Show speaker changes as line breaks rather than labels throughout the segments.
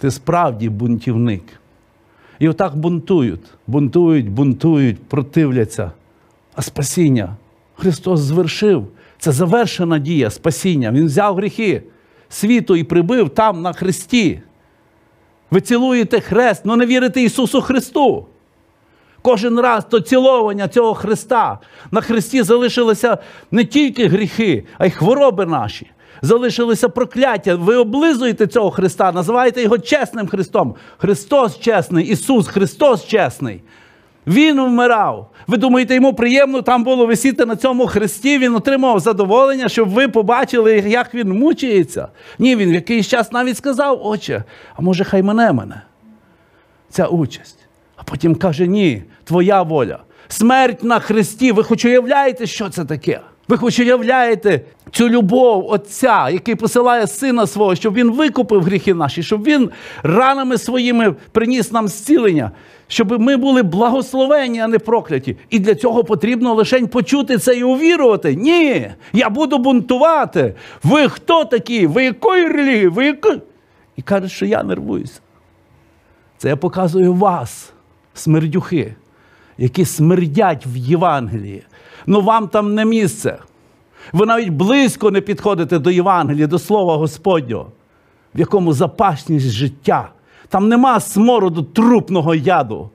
ти справді бунтівник. І отак бунтують, противляться. А спасіння Христос звершив. Це завершена дія спасіння. Він взяв гріхи світу і прибив там на хресті. Ви цілуєте хрест, але не вірите Ісусу Христу. Кожен раз до цілування цього Христа на хресті залишилися не тільки гріхи, а й хвороби наші. Залишилися прокляття. Ви облизуєте цього Христа, називаєте Його чесним Христом. Христос чесний, Ісус Христос чесний. Він вмирав. Ви думаєте, Йому приємно там було висіти на цьому хресті? Він отримав задоволення, щоб ви побачили, як Він мучається? Ні, Він в якийсь час навіть сказав: Отче, а може хай мене ця участь. А потім каже: ні, твоя воля. Смерть на хресті. Ви хоч уявляєте, що це таке? Ви хоч уявляєте цю любов Отця, який посилає Сина Свого, щоб Він викупив гріхи наші, щоб Він ранами своїми приніс нам зцілення, щоб ми були благословені, а не прокляті. І для цього потрібно лише почути це і увірувати. Ні, я буду бунтувати. Ви хто такі? Ви якої релігії? Ви якої? І каже, що я нервуюся. Це я показую вас, смердюхи, які смердять в Євангелії. Ну вам там не місце. Ви навіть близько не підходите до Євангелія, до Слова Господнього, в якому запашність життя. Там нема смороду трупного яду.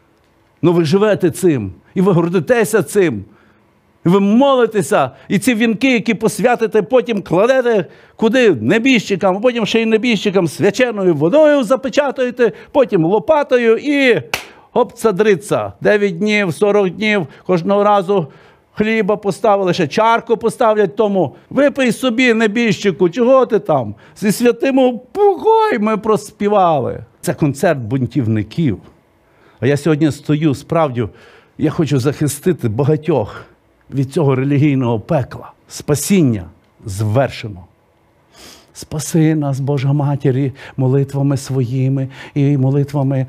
Ну ви живете цим, і ви гордитеся цим. І ви молитеся, і ці вінки, які посвятите, потім кладете куди? Небіжчикам, а потім ще й небіжчикам свяченою водою запечатуєте, потім лопатою і цадриться. 9 днів, 40 днів, кожного разу хліба поставили, ще чарку поставлять тому. Випий собі, небіжчику, чого ти там? Зі святим упокой ми проспівали. Це концерт бунтівників. А я сьогодні стою, справді, я хочу захистити багатьох від цього релігійного пекла. Спасіння звершено. Спаси нас, Божа Матір, молитвами своїми і молитвами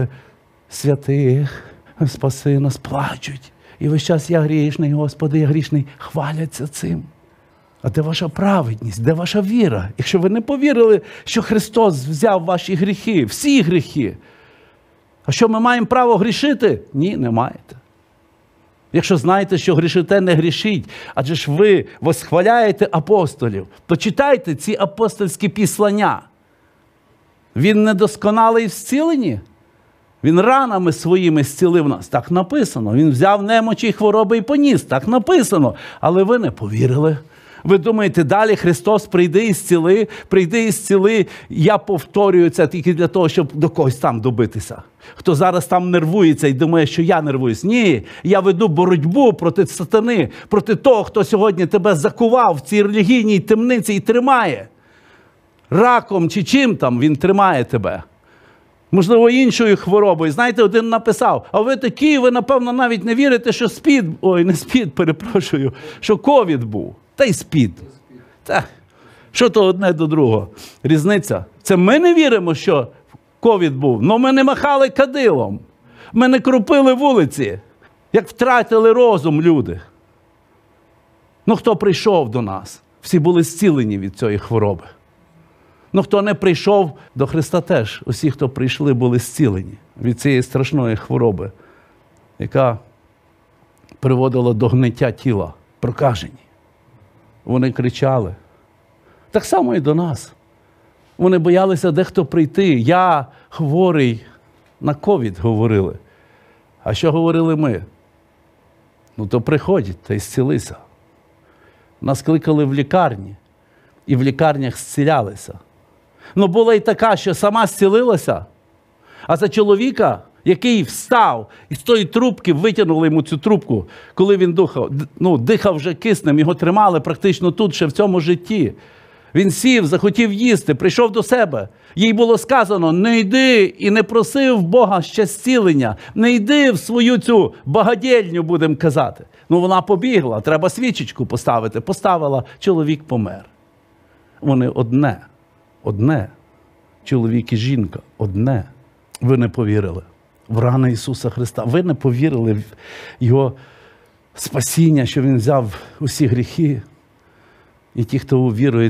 святих. Спаси нас, плачуть. І весь час: я грішний, Господи, я грішний. Хваляться цим. А де ваша праведність? Де ваша віра? Якщо ви не повірили, що Христос взяв ваші гріхи, всі гріхи. А що, ми маємо право грішити? Ні, не маєте. Якщо знаєте, що грішите, не грішіть. Адже ж ви восхваляєте апостолів. То читайте ці апостольські післання. Він недосконалий в зціленні. Він ранами своїми зцілив нас. Так написано. Він взяв немочі, хвороби і поніс. Так написано. Але ви не повірили. Ви думаєте, далі Христос прийде і зціли. Я повторюю це тільки для того, щоб до когось там добитися. Хто зараз там нервується і думає, що я нервуюсь. Ні, я веду боротьбу проти сатани, проти того, хто сьогодні тебе закував в цій релігійній темниці і тримає. Раком чи чим там він тримає тебе. Можливо, іншою хворобою. Знаєте, один написав: а ви такі, ви, напевно, навіть не вірите, що що ковід був. Та й СПІД. Та, що то одне до другого? Різниця. Це ми не віримо, що ковід був, але ми не махали кадилом. Ми не крупили вулиці, як втратили розум люди. Ну, хто прийшов до нас? Всі були зцілені від цієї хвороби. Ну, хто не прийшов до Христа теж. Усі, хто прийшли, були зцілені від цієї страшної хвороби, яка приводила до гниття тіла, прокажені. Вони кричали. Так само і до нас. Вони боялися дехто прийти. Я хворий, на ковід говорили. А що говорили ми? Ну, то приходять та й зцілися. Нас кликали в лікарні, і в лікарнях зцілялися. Ну, була і така, що сама зцілилася, а за чоловіка, який встав, і з тої трубки витягнули йому цю трубку, коли він дихав вже киснем, його тримали практично тут, ще в цьому житті. Він сів, захотів їсти, прийшов до себе. Їй було сказано: не йди і не проси в Бога ще зцілення, не йди в свою цю багадільню, будемо казати. Ну, вона побігла, треба свічечку поставити. Поставила, чоловік помер. Вони одне. Чоловік і жінка, одне. Ви не повірили в рани Ісуса Христа. Ви не повірили в Його спасіння, що Він взяв усі гріхи. І ті, хто увірують,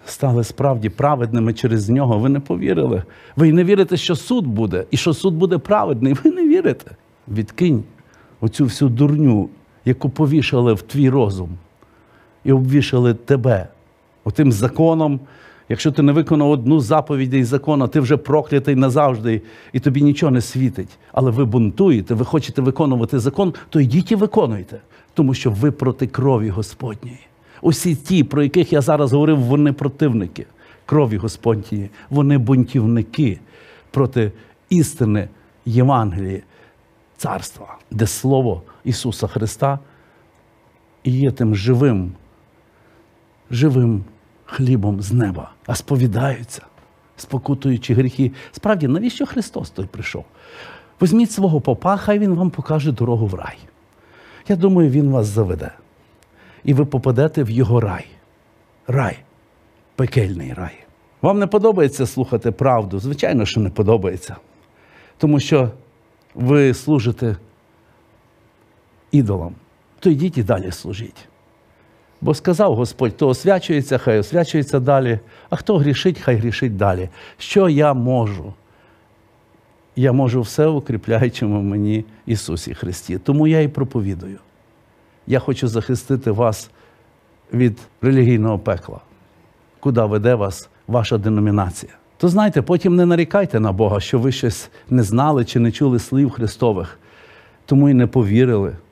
стали справді праведними через нього. Ви не повірили. Ви не вірите, що суд буде, і що суд буде праведний. Ви не вірите. Відкинь оцю всю дурню, яку повішали в твій розум. І обвішали тебе отим законом. Якщо ти не виконав одну заповідь із закону, ти вже проклятий назавжди, і тобі нічого не світить. Але ви бунтуєте, ви хочете виконувати закон, то йдіть і виконуйте. Тому що ви проти крові Господньої. Усі ті, про яких я зараз говорив, вони противники крові Господньої. Вони бунтівники проти істини Євангелії, царства, де Слово Ісуса Христа і є тим живим хлібом з неба, а сповідаються, спокутуючи гріхи. Справді, навіщо Христос той прийшов? Візьміть свого попа, хай він вам покаже дорогу в рай. Я думаю, він вас заведе. І ви попадете в його рай. Рай. Пекельний рай. Вам не подобається слухати правду? Звичайно, що не подобається. Тому що ви служите ідолам. То йдіть і далі служіть. Бо сказав Господь, хто освячується, хай освячується далі, а хто грішить, хай грішить далі. Що я можу? Я можу все укріпляючому мені Ісусі Христі. Тому я і проповідую. Я хочу захистити вас від релігійного пекла, куди веде вас ваша деномінація. То знаєте, потім не нарікайте на Бога, що ви щось не знали чи не чули слів Христових, тому і не повірили.